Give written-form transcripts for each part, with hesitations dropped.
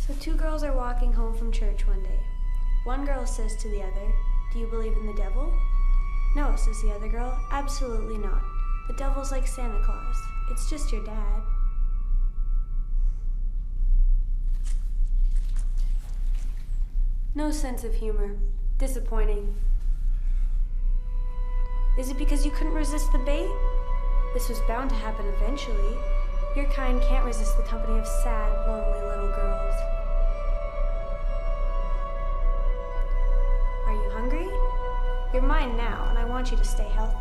So two girls are walking home from church one day. One girl says to the other, "Do you believe in the devil?" "No," says the other girl, "absolutely not. The devil's like Santa Claus. It's just your dad." No sense of humor. Disappointing. Is it because you couldn't resist the bait? This was bound to happen eventually. Your kind can't resist the company of sad, lonely little girls. Are you hungry? You're mine now, and I want you to stay healthy.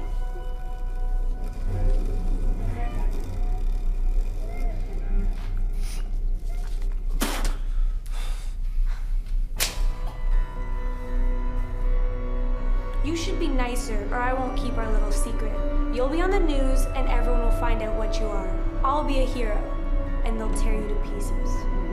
You should be nicer, or I won't keep our little secret. You'll be on the news, and everyone will find out what you are. I'll be a hero, and they'll tear you to pieces.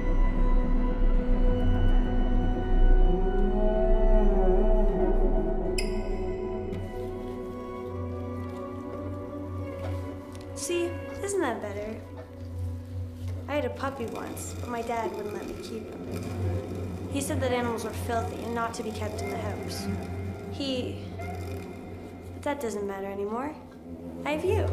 See, isn't that better? I had a puppy once, but my dad wouldn't let me keep him. He said that animals were filthy and not to be kept in the house. But that doesn't matter anymore. I have you.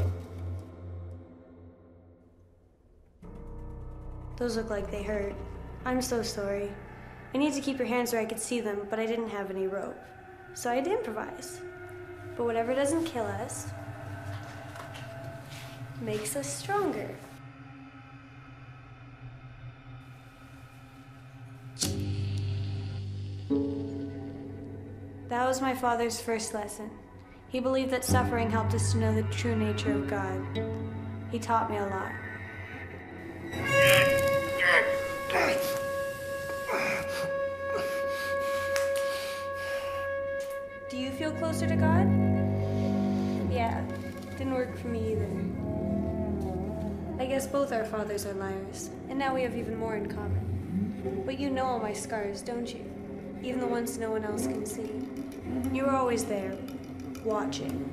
Those look like they hurt. I'm so sorry. I need to keep your hands where I could see them, but I didn't have any rope. So I had to improvise. But whatever doesn't kill us makes us stronger. That was my father's first lesson. He believed that suffering helped us to know the true nature of God. He taught me a lot. Do you feel closer to God? Yeah, didn't work for me either. I guess both our fathers are liars, and now we have even more in common. But you know all my scars, don't you? Even the ones no one else can see. You were always there, watching.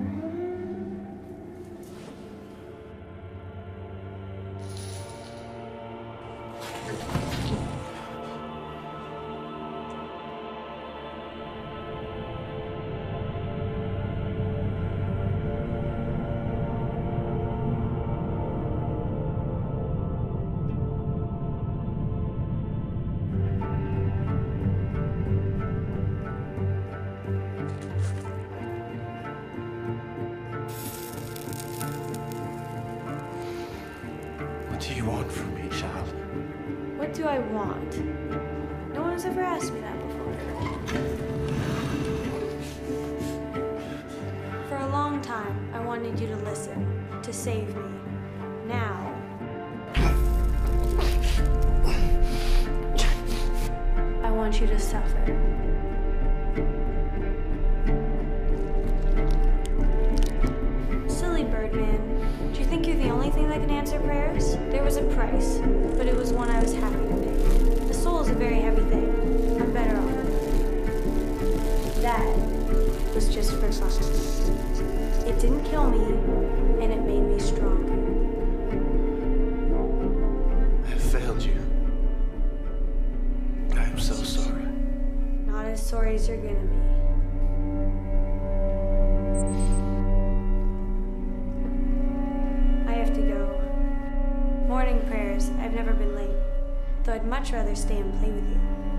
What do you want from me, child? What do I want? No one has ever asked me that before. For a long time, I wanted you to listen, to save me. Now, I want you to suffer. Silly Birdman. Do you think you're the only thing that can answer prayers? There was a price, but it was one I was happy to pay. The soul is a very heavy thing. I'm better off. That was just for fun. It didn't kill me, and it made me stronger. I have failed you. I am so sorry. Not as sorry as you're gonna be. Morning prayers. I've never been late, though I'd much rather stay and play with you.